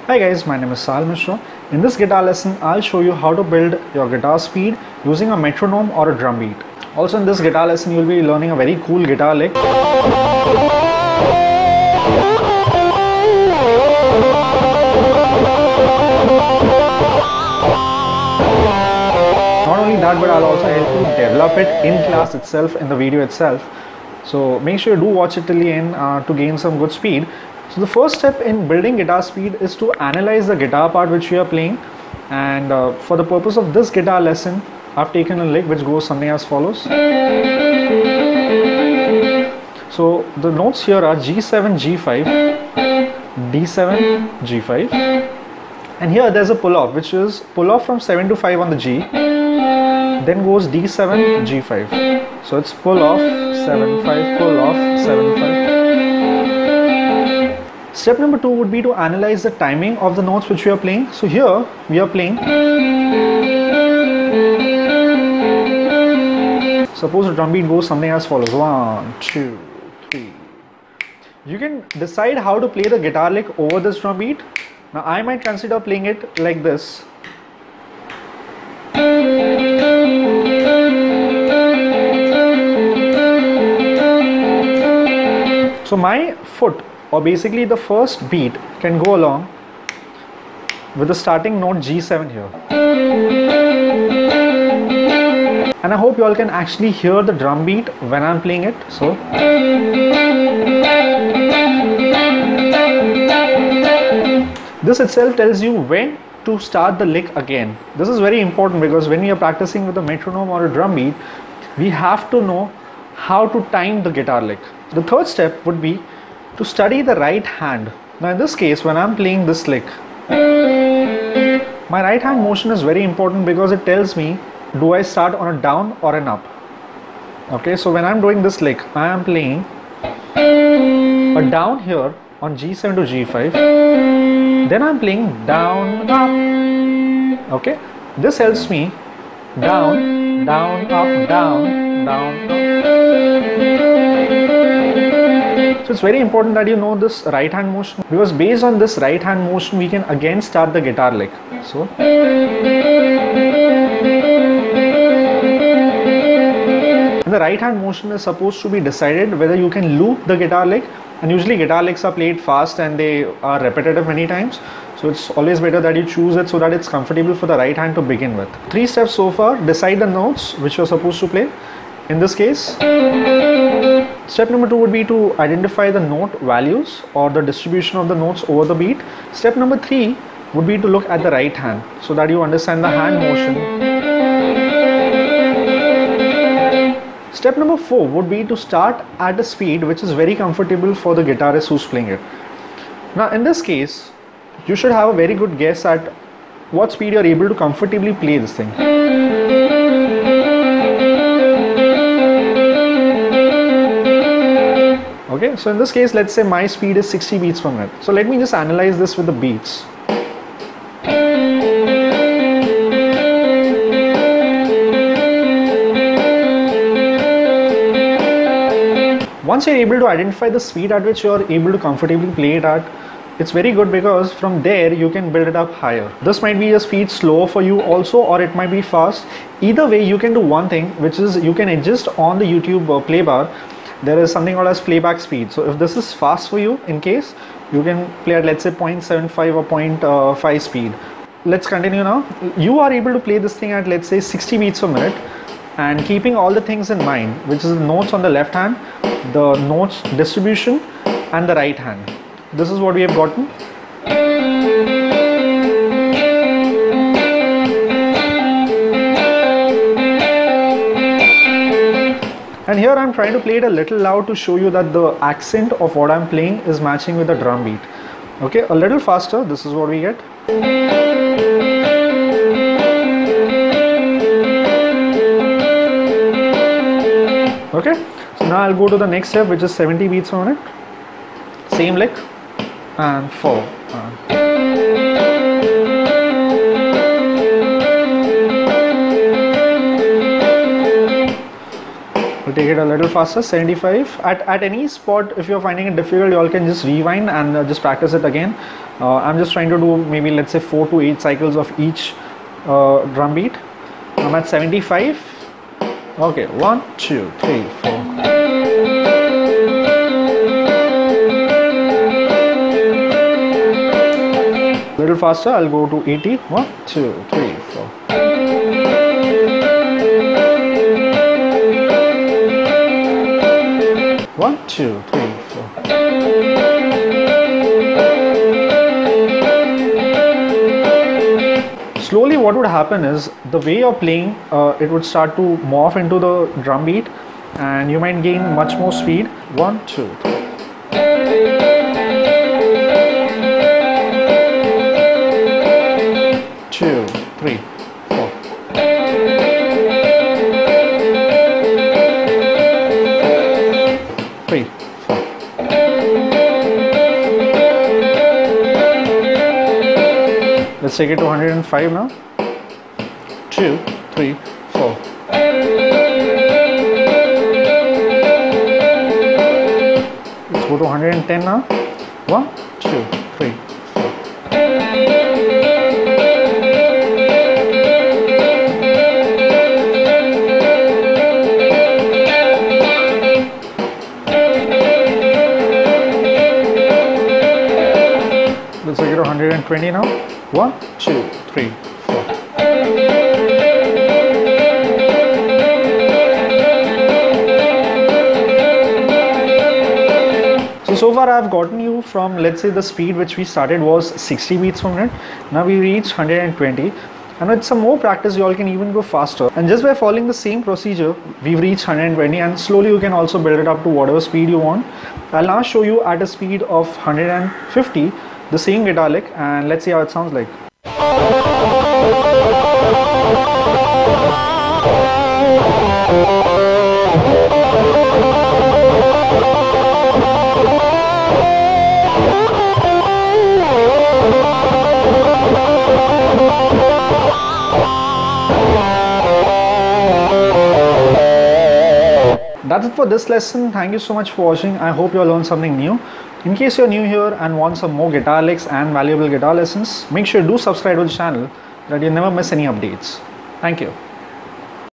Hi guys, my name is Sal Mishra. In this guitar lesson, I'll show you how to build your guitar speed using a metronome or a drum beat. Also in this guitar lesson, you'll be learning a very cool guitar lick. Not only that, but I'll also help you develop it in class itself, in the video itself. So make sure you do watch it till the end to gain some good speed. So the first step in building guitar speed is to analyze the guitar part which we are playing, and for the purpose of this guitar lesson I've taken a lick which goes something as follows. So the notes here are G7, G5, D7, G5, and here there's a pull off which is pull off from 7 to 5 on the G, then goes D7, G5. So it's pull off, 7, 5, pull off, 7, 5. Step number 2 would be to analyze the timing of the notes which we are playing. So here we are playing. Suppose the drum beat goes something as follows. 1, 2, 3. You can decide how to play the guitar lick over this drum beat. Now I might consider playing it like this. So my foot, or basically the first beat, can go along with the starting note G7 here. And I hope you all can actually hear the drum beat when I'm playing it. So this itself tells you when to start the lick again. This is very important because when we are practicing with a metronome or a drum beat, we have to know how to time the guitar lick. The third step would be to study the right hand. Now in this case, when I'm playing this lick, my right hand motion is very important because it tells me do I start on a down or an up. Okay, so when I'm doing this lick, I am playing a down here on G7 to G5, then I'm playing down, up. Okay, this helps me down, down, up, down, down, up. So it's very important that you know this right hand motion, because based on this right hand motion we can again start the guitar lick. So and the right hand motion is supposed to be decided whether you can loop the guitar lick, and usually guitar licks are played fast and they are repetitive many times, so it's always better that you choose it so that it's comfortable for the right hand to begin with. 3 steps so far. Decide the notes which you're supposed to play. In this case, step number 2 would be to identify the note values or the distribution of the notes over the beat. Step number 3 would be to look at the right hand so that you understand the hand motion. Step number 4 would be to start at a speed which is very comfortable for the guitarist who's playing it. Now in this case, you should have a very good guess at what speed you're able to comfortably play this thing. Okay, so in this case, let's say my speed is 60 beats per minute. So let me just analyze this with the beats. Once you're able to identify the speed at which you're able to comfortably play it at, it's very good because from there you can build it up higher. This might be a speed slower for you also, or it might be fast. Either way, you can do one thing, which is you can adjust on the YouTube play bar. There is something called as playback speed. So if this is fast for you, in case, you can play at let's say 0.75 or 0.5 speed. Let's continue now. You are able to play this thing at let's say 60 beats per minute, and keeping all the things in mind, which is the notes on the left hand, the notes distribution, and the right hand. This is what we have gotten. And here I'm trying to play it a little loud to show you that the accent of what I'm playing is matching with the drum beat. Okay, a little faster, this is what we get. Okay, so now I'll go to the next step, which is 70 beats per minute. Same lick, and 4. We'll take it a little Little faster, 75. At any spot, if you're finding it difficult, you all can just rewind and just practice it again. I'm just trying to do maybe, let's say, 4 to 8 cycles of each drum beat. I'm at 75. Okay, 1, 2, 3, 4. Little faster, I'll go to 80. 1, 2, 3, 4. One, two, three, four. Slowly what would happen is the way you're playing, it would start to morph into the drum beat and you might gain much more speed. 1, 2, 3. 2, 3, 4. 3, 4. Let's take it to 105 now. 2, 3, 4. Let's go to 110 now. 1, 2, 3, 4. Let's take it to 120 now. 1, 2, 3, 4. So far I've gotten you from, let's say, the speed which we started was 60 beats per minute. Now we reached 120. And with some more practice, you all can even go faster. And just by following the same procedure, we've reached 120, and slowly you can also build it up to whatever speed you want. I'll now show you at a speed of 150 the same guitar lick, and let's see how it sounds like. That's it for this lesson. Thank you so much for watching. I hope you all learned something new. In case you're new here and want some more guitar licks and valuable guitar lessons, make sure you do subscribe to the channel so that you never miss any updates. Thank you.